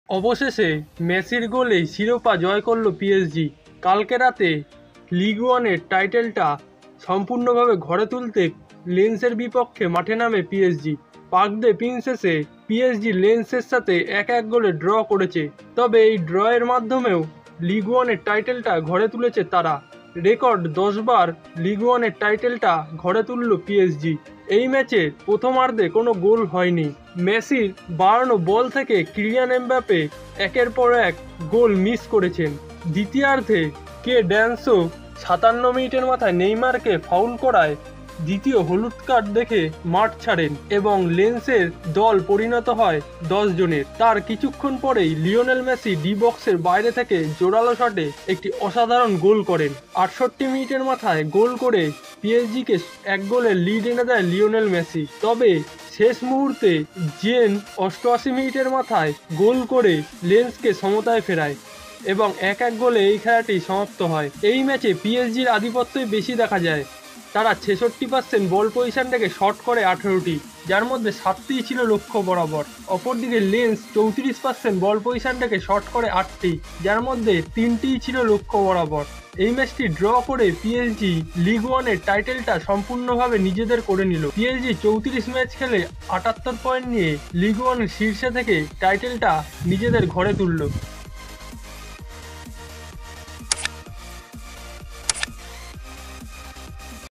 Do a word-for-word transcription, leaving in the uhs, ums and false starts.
অবশেষে মেসির গোলেই শিরোপা জয় করল পিএসজি। কালকে রাতে লিগ ওয়ানের টাইটেলটা সম্পূর্ণভাবে ঘরে তুলতে লেন্সের বিপক্ষে মাঠে নামে পিএসজি। পার্ক দে প্রিন্সেসে পিএসজি লেন্সের সাথে এক এক গোলে ড্র করেছে। তবে এই ড্রয়ের মাধ্যমেও লিগ ওয়ানের টাইটেলটা ঘরে তুলেছে তারা। রেকর্ড দশ বার লিগ ওয়ানের টাইটেলটা ঘরে তুলল পিএসজি। এই ম্যাচের প্রথমার্ধে কোনো গোল হয়নি। মেসির বাড়ানো বল থেকে কিলিয়ান এমবাপ্পে একের পর এক গোল মিস করেছেন। দ্বিতীয়ার্ধে কে ড্যান্সও সাতান্ন মিনিটের মাথায় নেইমারকে ফাউল করায় দ্বিতীয় হলুদ কার্ড দেখে মাঠ ছাড়েন এবং লেন্সের দল পরিণত হয় দশ জনের। তার কিছুক্ষণ পরেই লিওনেল মেসি ডি বক্সের বাইরে থেকে জোরালো শটে একটি অসাধারণ গোল করেন। আটষট্টি মিনিটের মাথায় গোল করে পিএসজিকে এক গোলের লিড এনে দেয় লিওনেল মেসি। তবে শেষ মুহূর্তে জেন অষ্টআশি মিনিটের মাথায় গোল করে লেন্সকে সমতায় ফেরায় এবং এক এক গোলে এই খেলাটি সমাপ্ত হয়। এই ম্যাচে পিএসজির আধিপত্যই বেশি দেখা যায়। তারা ছেষট্টি পার্সেন্ট বল পজিশন থেকে শট করে আঠেরোটি, যার মধ্যে সাতটিই ছিল লক্ষ্য বরাবর। অপরদিকে লেন্স চৌত্রিশ পার্সেন্ট বল পজিশন থেকে শট করে আটটি, যার মধ্যে তিনটিই ছিল লক্ষ্য বরাবর। এই ম্যাচটি ড্র করে পিএসজি লিগ ওয়ানের টাইটেলটা সম্পূর্ণভাবে নিজেদের করে নিল। পিএসজি চৌত্রিশ ম্যাচ খেলে আটাত্তর পয়েন্ট নিয়ে লিগ ওয়ানের শীর্ষে থেকে টাইটেলটা নিজেদের ঘরে তুলল।